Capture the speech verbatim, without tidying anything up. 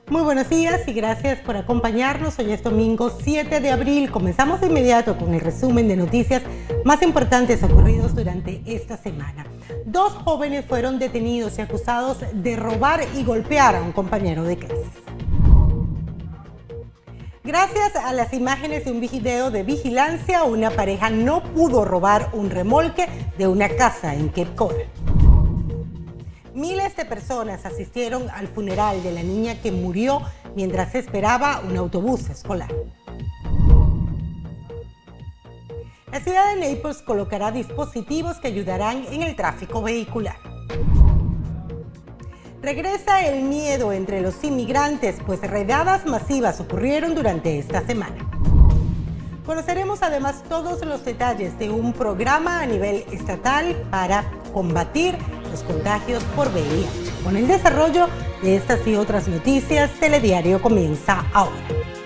Muy buenos días y gracias por acompañarnos. Hoy es domingo siete de abril. Comenzamos de inmediato con el resumen de noticias más importantes ocurridos durante esta semana. Dos jóvenes fueron detenidos y acusados de robar y golpear a un compañero de clases. Gracias a las imágenes de un video de vigilancia, una pareja no pudo robar un remolque de una casa en Cape Coral. Miles de personas asistieron al funeral de la niña que murió mientras esperaba un autobús escolar. La ciudad de Naples colocará dispositivos que ayudarán en el tráfico vehicular. Regresa el miedo entre los inmigrantes, pues redadas masivas ocurrieron durante esta semana. Conoceremos además todos los detalles de un programa a nivel estatal para combatir los contagios por V I H. Con el desarrollo de estas y otras noticias, Telediario comienza ahora.